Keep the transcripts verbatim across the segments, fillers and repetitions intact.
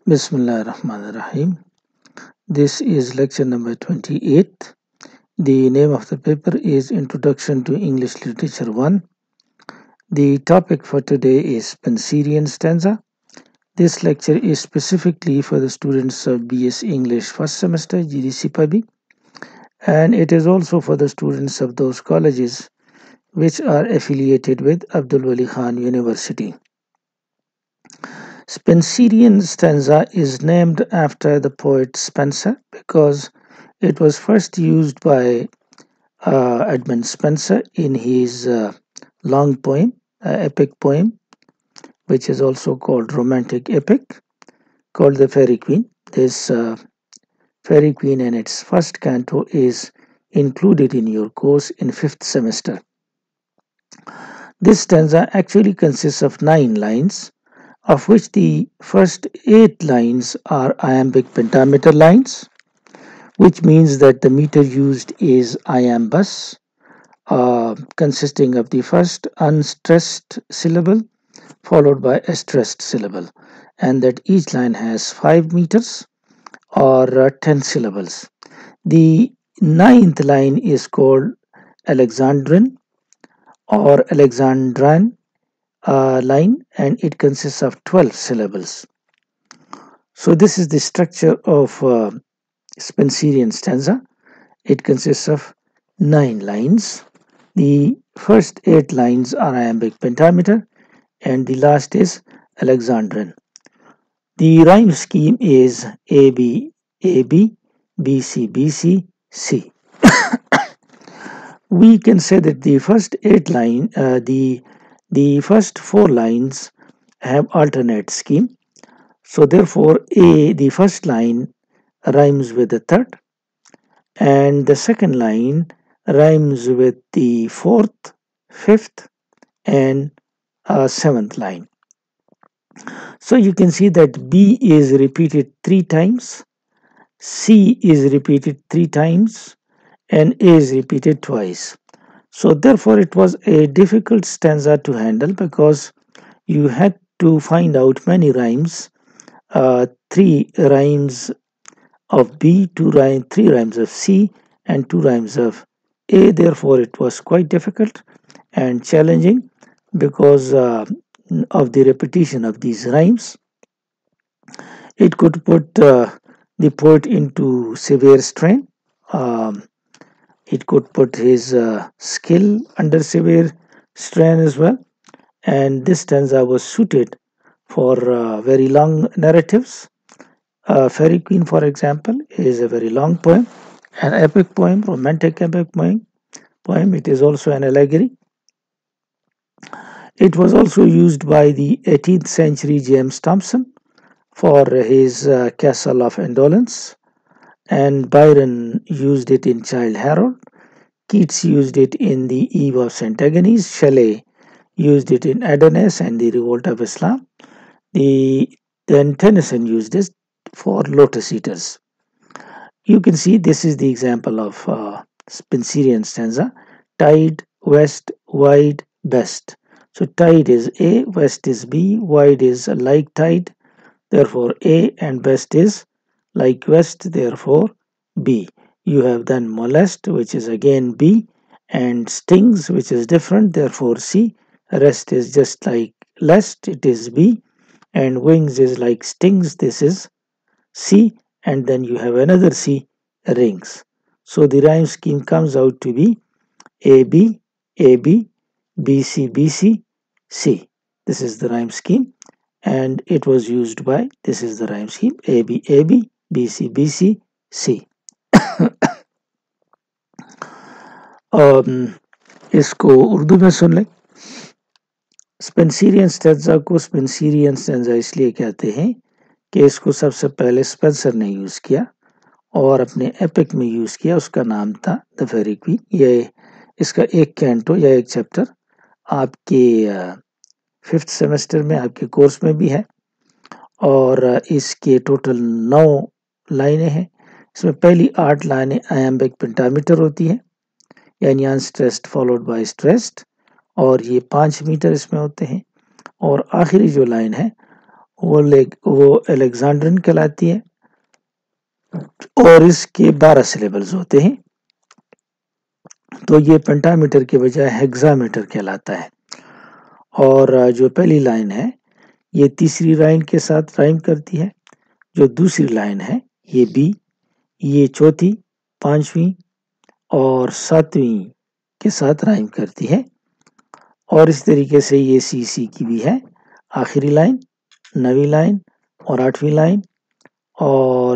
Bismillah ar-Rahman ar-Rahim. This is lecture number twenty-eight. The name of the paper is Introduction to English Literature one. The topic for today is Spenserian stanza. This lecture is specifically for the students of B S English first semester G D C P A B I, and it is also for the students of those colleges which are affiliated with Abdul Wali Khan University. Spenserian stanza is named after the poet Spenser because it was first used by uh, Edmund Spenser in his uh, long poem, uh, epic poem, which is also called romantic epic, called The Fairy Queen. This uh, Fairy Queen and its first canto is included in your course in fifth semester. This stanza actually consists of nine lines, of which the first eight lines are iambic pentameter lines, which means that the meter used is iambus, uh, consisting of the first unstressed syllable followed by a stressed syllable, and that each line has five meters or uh, ten syllables. The ninth line is called Alexandrine or Alexandrine uh, line, and it consists of twelve syllables. So this is the structure of uh, Spenserian stanza. It consists of nine lines. The first eight lines are iambic pentameter and the last is Alexandrine. The rhyme scheme is A B A B, B C B C, C. We can say that the first eight line, uh, the the first four lines have alternate scheme. So therefore, A, the first line rhymes with the third, and the second line rhymes with the fourth, fifth, and uh, seventh line. So you can see that B is repeated three times, C is repeated three times, and A is repeated twice. So therefore it was a difficult stanza to handle because you had to find out many rhymes, uh, three rhymes of B, two rhyme, three rhymes of C, and two rhymes of A. Therefore it was quite difficult and challenging because uh, of the repetition of these rhymes. It could put uh, the poet into severe strain. Um, it could put his uh, skill under severe strain as well. And this stanza was suited for uh, very long narratives. Uh, Fairy Queen, for example, is a very long poem, an epic poem, romantic epic poem. poem. It is also an allegory. It was also used by the eighteenth century James Thomson for his uh, Castle of Indolence, and Byron used it in Childe Harold. Keats used it in The Eve of Saint Agnes. Shelley used it in Adonis and the Revolt of Islam. The, then Tennyson used it for Lotus Eaters. You can see this is the example of uh, Spenserian stanza. Tide, west, wide, best. So tide is A, west is B, wide is like tide, therefore A, and best is like west, therefore B. You have then molest, which is again B, and stings, which is different, therefore C. Rest is just like lest, it is B, and wings is like stings, this is C, and then you have another C, rings. So the rhyme scheme comes out to be A B, A B, B C, B C, C. This is the rhyme scheme, and it was used by, this is the rhyme scheme, A B, A B, B C, B C, C. um, इसको उर्दू में सुन लें. Spenserian stanza को Spenserian stanza इसलिए कहते हैं कि इसको सबसे पहले स्पेंसर ने यूज़ किया और अपने एपिक में यूज़ किया. उसका नाम था द फेरी क्वीन. ये इसका एक कैंटो या एक चैप्टर आपके फिफ्थ सेमेस्टर में आपके कोर्स में भी है और इसके टोटल नौ लाइनें हैं. इसमें पहली आठ लाइनें आयम्बिक पेंटामीटर होती हैं, यानी अनस्ट्रेस्ड फॉलोड बाय स्ट्रेस्ड, और ये पाँच मीटर इसमें होते हैं. और आखिरी जो लाइन है وہ وہ الیگزینڈرن کہلاتی ہے اور اس کے بارہ سلیبلز ہوتے ہیں، تو یہ پینٹا میٹر کے بجائے ہیگزا میٹر کہلاتا ہے۔ اور جو پہلی لائن ہے یہ تیسری لائن کے ساتھ رائم کرتی ہے، جو دوسری لائن ہے یہ بی، یہ چوتھی، پانچویں اور ساتویں کے ساتھ رائم کرتی ہے، اور اس طریقے سے یہ سی سی کی بھی ہے، آخری لائن، نویں لائن اور آٹھویں لائن اور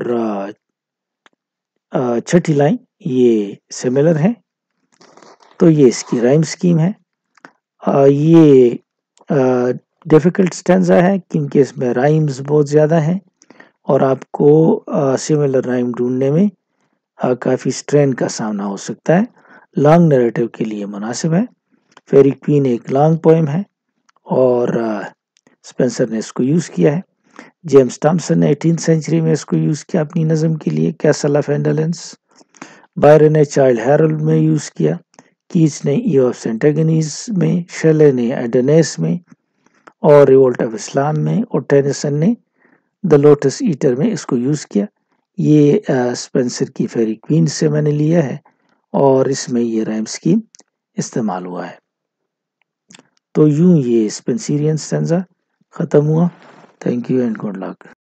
چھٹی لائن یہ سملر ہے۔ تو یہ اس کی رائم سکیم ہے۔ یہ ڈیفیکلٹ سٹینزا ہے کیونکہ اس میں رائمز بہت زیادہ ہیں اور آپ کو سملر رائم ڈھونڈنے میں کافی سٹرین کا سامنا ہو سکتا ہے۔ لانگ نیریٹو کے لیے مناسب ہے۔ فیری کوئین ایک لانگ پوئم ہے اور سپینسر نے اس کو یوز کیا ہے۔ جیمز ٹامسن نے ایٹین سینچری میں اس کو یوز کیا اپنی نظم کے لیے، کیسل آف اینڈلنس۔ بائرن نے چائلڈ ہیرلڈ میں یوز کیا، کیچ نے ای آف سینٹیگنیز میں، شیلے نے ایڈنیس میں اور ریولٹ آف اسلام میں، اور ٹینیسن نے دا لوٹس ایٹر میں اس کو یوز کیا۔ یہ سپینسر کی فیری کوئین سے میں نے لیا ہے اور اس میں یہ رائم سکیم استعمال ہوا ہے۔ تو یوں یہ سپینسیرین سٹینزا ختم ہوا۔ Thank you and good look.